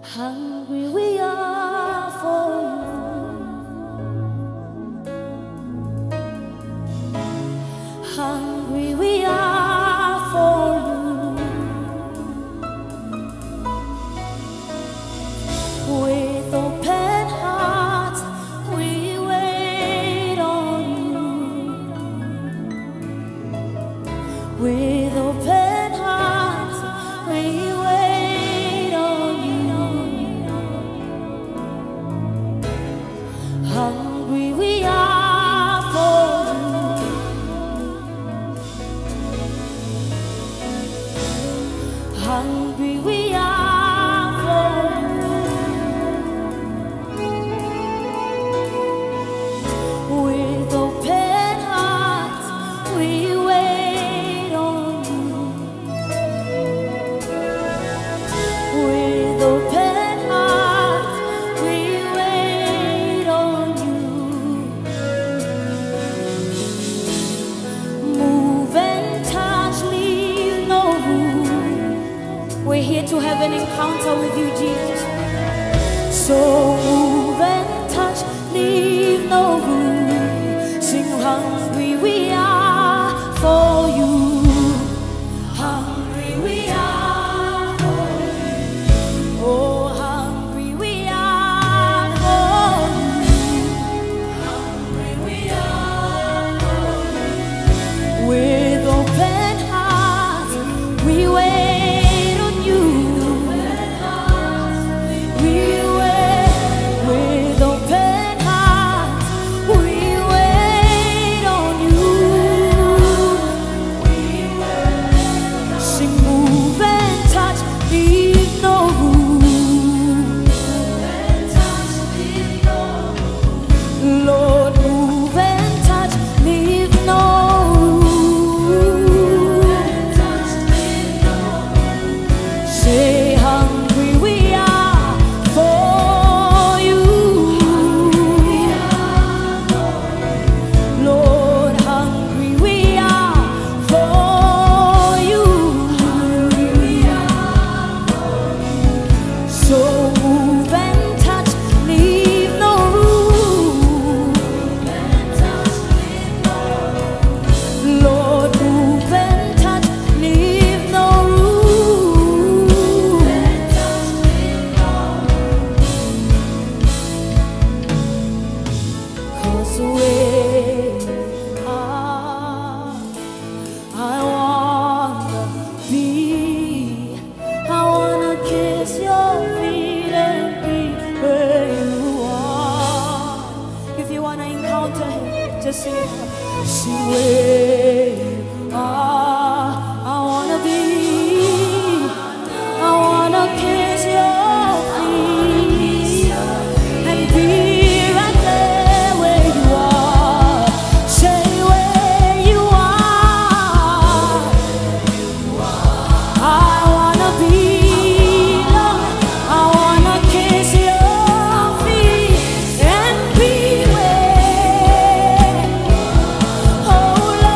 Hungry we are for you. Hungry we are for you. With open hearts we wait on you. With open hearts we wait on you. Hungry we are for you. Hungry we are for you. With open hearts we wait on you. With open hearts we wait on you. Move and touch, leave no room. We're here to have an encounter with you, Jesus. So move and touch, leave no room. Sing, hungry we are for you. Hungry we are for you. Oh, hungry we are for you. Hungry we are for you. With open hearts we wait on you. We wait with open hearts. We wait on you. Sing, move and touch, leave no room. Lord, move and touch, leave no room. Say, hungry we are for you. Lord, hungry we are for you. So move and touch, leave no room. Lord, move and touch, leave no room. 'Cause where I wanna be, I wanna kiss your feet and be where you are. If you wanna encounter him, just sing it. See where you are. I wanna be, I wanna kiss your feet and be right there where you are. Say where you are. I wanna be, Lord, I wanna kiss your feet and be where, oh Lord.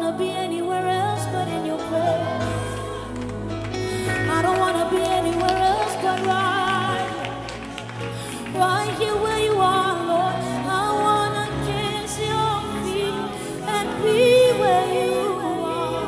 want to be anywhere else but in your presence. I don't want to be anywhere else but right here where you are, Lord. I want to kiss your feet and be where you are.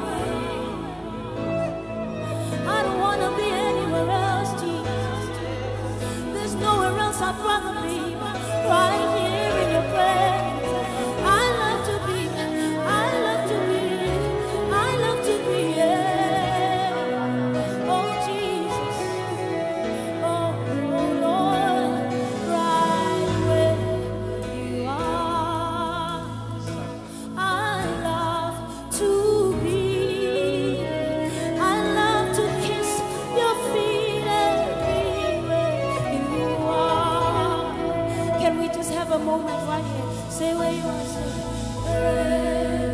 I don't want to be anywhere else, Jesus. There's nowhere else I'd rather be, right here in your presence. I love to be, I love to be, I love to be, yeah. Oh, Jesus. Oh, Lord, right where you are. I love to be, I love to kiss your feet and be where you are. Can we just have a moment right here? Say where you are, say.